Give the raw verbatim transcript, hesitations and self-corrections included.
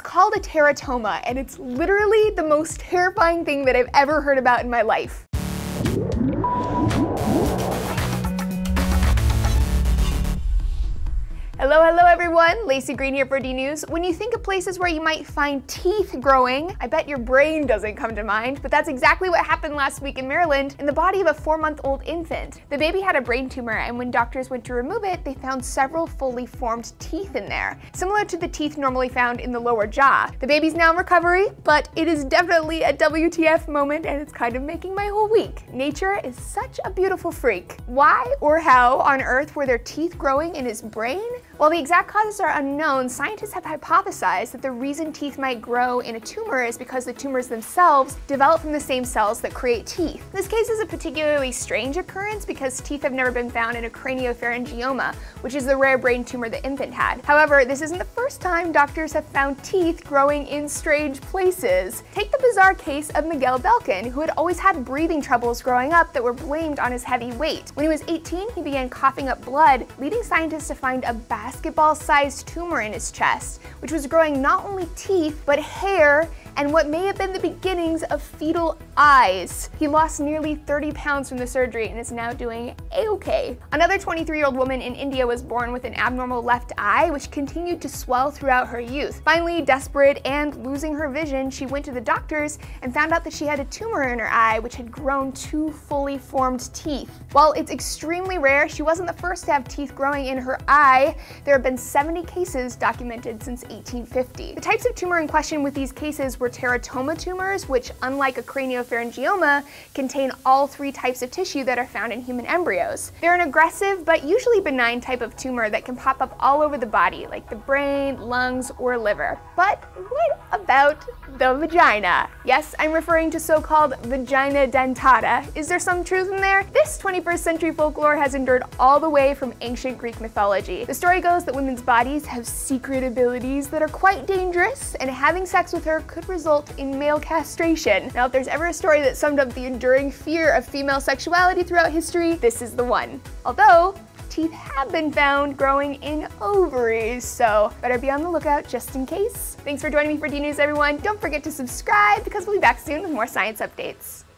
called a teratoma, and it's literally the most terrifying thing that I've ever heard about in my life. Hello, hello everyone, Laci Green here for D News. When you think of places where you might find teeth growing, I bet your brain doesn't come to mind, but that's exactly what happened last week in Maryland in the body of a four-month-old infant. The baby had a brain tumor, and when doctors went to remove it, they found several fully formed teeth in there, similar to the teeth normally found in the lower jaw. The baby's now in recovery, but it is definitely a W T F moment, and it's kind of making my whole week. Nature is such a beautiful freak. Why or how on earth were there teeth growing in his brain? While the exact causes are unknown, scientists have hypothesized that the reason teeth might grow in a tumor is because the tumors themselves develop from the same cells that create teeth. This case is a particularly strange occurrence because teeth have never been found in a Craniopharyngioma, which is the rare brain tumor the infant had. However, this isn't the first time doctors have found teeth growing in strange places. Take the bizarre case of Miguel Belkin, who had always had breathing troubles growing up that were blamed on his heavy weight. When he was eighteen, he began coughing up blood, leading scientists to find a basketball-sized tumor in his chest, which was growing not only teeth, but hair, and what may have been the beginnings of fetal eyes. He lost nearly thirty pounds from the surgery and is now doing a-okay. Another twenty-three-year-old woman in India was born with an abnormal left eye, which continued to swell throughout her youth. Finally, desperate and losing her vision, she went to the doctors and found out that she had a tumor in her eye, which had grown two fully formed teeth. While it's extremely rare, she wasn't the first to have teeth growing in her eye. There have been seventy cases documented since eighteen fifty. The types of tumor in question with these cases were teratoma tumors, which, unlike a craniopharyngioma, contain all three types of tissue that are found in human embryos. They're an aggressive but usually benign type of tumor that can pop up all over the body, like the brain, lungs, or liver. But what about the vagina? Yes, I'm referring to so-called vagina dentata. Is there some truth in there? This twenty-first century folklore has endured all the way from ancient Greek mythology. The story goes that women's bodies have secret abilities that are quite dangerous, and having sex with her could result in male castration. Now, if there's ever a story that summed up the enduring fear of female sexuality throughout history, this is the one. Although, teeth have been found growing in ovaries, so better be on the lookout just in case. Thanks for joining me for D News, everyone. Don't forget to subscribe because we'll be back soon with more science updates.